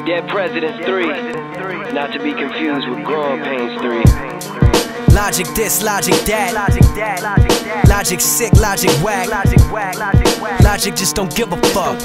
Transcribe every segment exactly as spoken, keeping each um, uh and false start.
Dead Presidents three, not to be confused with Growing Pains three. Logic this, logic that. Logic sick, logic whack. Logic just don't give a fuck.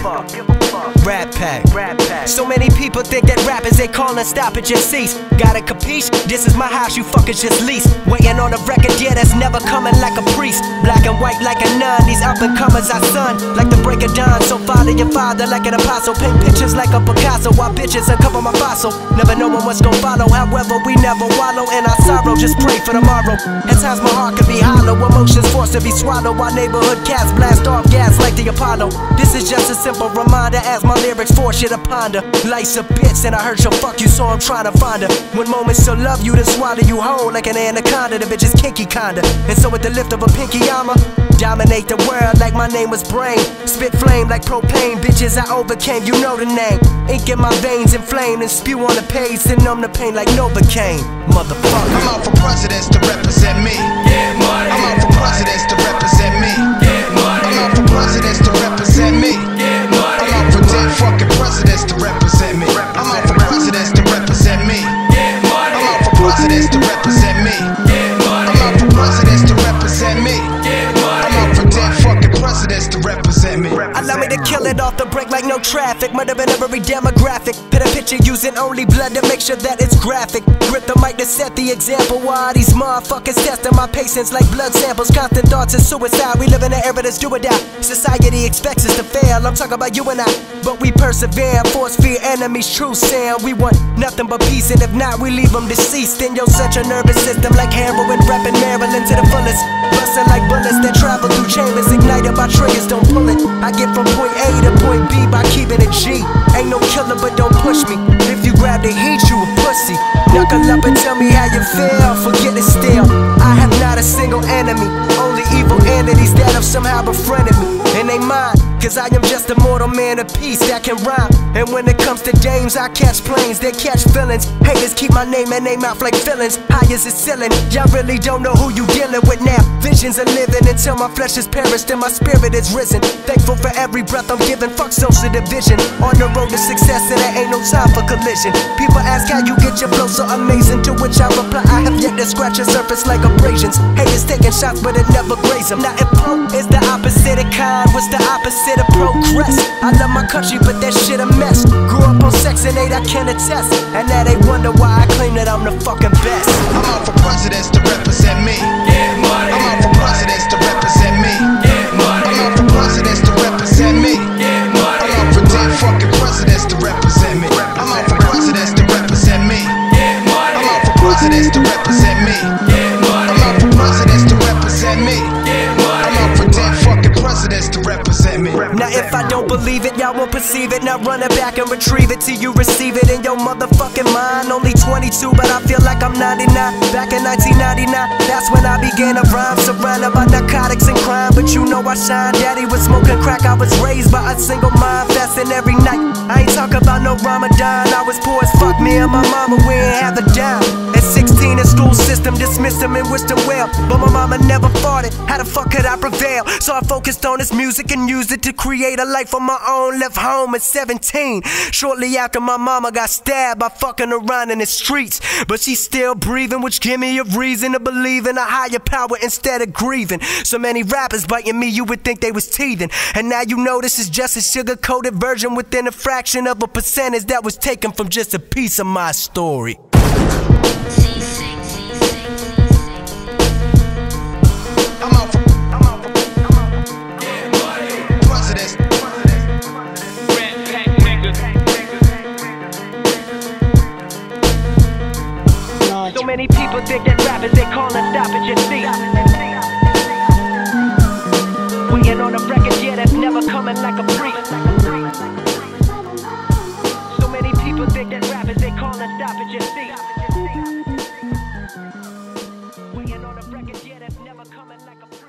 Rat Pack. So many people think that rappers they call and stop it, just cease. Got it capiche? This is my house, you fuckers just lease. Waiting on a record, yeah, that's never coming like a priest. Black and white like a nun, these up and comers I son. Like the break of dawn, so follow your father like an apostle. Paint pictures like a Picasso, while bitches uncover my fossil. Never knowing what's gon' follow, however we never wallow in our sorrow. Just pray for tomorrow. At times my heart can be hollow, emotions forced to be swallowed while neighborhood cats blast off gas like the Apollo. This is just a simple reminder as my lyrics force you to ponder. Life's a bitch and I heard your fuck you, so I'm trying to find her. When moments to love you, then swallow you whole like an anaconda. The bitch is kinky kinda, and so with the lift of a pinky I'ma dominate the world like my name was Brain. Spit flame like propane, bitches I overcame, you know the name. Ink in my veins inflamed and spew on the page to numb the pain like Novocaine. Motherfucker, I'm out for presidents to represent me. Get money. I'm out for presidents to represent me. Get money. I'm out for presidents to represent me. Get money. I'm out for dead fucking presidents to represent me. I'm out for presidents to represent me. Get money. I'm out for presidents to represent me. Get money. I'm out for presidents to represent me. Get money. I'm out for dead fucking presidents to represent me. allow me to kill it off the break like no traffic. Murder in every demographic. Put a picture using only blood to make sure that it's graphic. Grip the mic to set the example. Why these motherfuckers testing my patience like blood samples. Constant thoughts of suicide. We live in an era that's do or die. Society expects us to fail. I'm talking about you and I, but we persevere. Force fear enemies, true sound. We want nothing but peace, and if not, we leave them deceased. In your central nervous system like heroin, repping Maryland to the fullest. Busting like bullets that travel through chambers, ignited by triggers, don't pull it. I get from point A to point B by keeping it G. Ain't no killer, but don't push me. If you grab the heat, you a pussy. Knuckle up and tell me how you feel. Forget it still. I have not a single enemy, only evil entities that have somehow befriended me. And they mine, cause I am just a mortal man of peace that can rhyme. And when it comes to dames, I catch planes, they catch feelings. Haters keep my name in their mouth like villains. High as the ceiling, y'all really don't know who you dealing with now. Visions are living until my flesh is perished and my spirit is risen. Thankful for every breath I'm giving, fuck social division. On the road to success and there ain't no time for collision. People ask how you get your flow so amazing, to which I reply I have yet to scratch the surface like abrasions. Haters taking shots but it never graze them. Now if pro is the opposite of kind, what's the opposite of progress? I love my country but that shit a mess. Grew up on Section eight, I can attest. And now they wonder why I claim that I'm the fucking best. I'm out for presidents to represent me. Get money. I'm out for presidents to represent me. Get money. I'm out for presidents to represent me. Get money. I'm out for dead fucking presidents to represent me. I'm out for presidents to represent me. Get money. I'm out for presidents to represent me. Get money. I'm out for presidents to represent me. Get I'm money. out for dead fucking presidents to represent me. Now if I don't believe it, y'all won't perceive it. Now run it back and retrieve it till you receive it in your motherfucking mind. Only twenty-two, but I feel like I'm ninety-nine. Back in nineteen ninety-nine, that's when I began to rhyme. Surrounded by narcotics and crime, but you know I shine. Daddy was smoking crack, I was raised by a single mind. Fasting every night, I ain't talking about no Ramadan. I was poor as fuck, me and my mama, we ain't have a dime. At sixteen, the school system dismissed him and wished him well, but my mama never fought it. How the fuck could I prevail? So I focused on this music and used it to create a life of my own. Left home at seventeen, shortly after my mama got stabbed by fucking around in the streets. But she's still breathing, which give me a reason to believe in a higher power instead of grieving. So many rappers biting me, you would think they was teething. And now you know this is just a sugar-coated version within a fraction of a percentage that was taken from just a piece of my story. So many people think that rappers they call and stop it, you see. Waiting on a record, yeah, that's never coming like a brief. So many people think that rappers they call and stop it, you see. Waiting on a record, yeah, that's never coming like a brief.